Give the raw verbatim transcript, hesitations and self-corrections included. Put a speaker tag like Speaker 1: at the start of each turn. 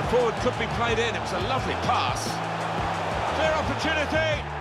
Speaker 1: forward could be played in. It was a lovely pass. Clear opportunity.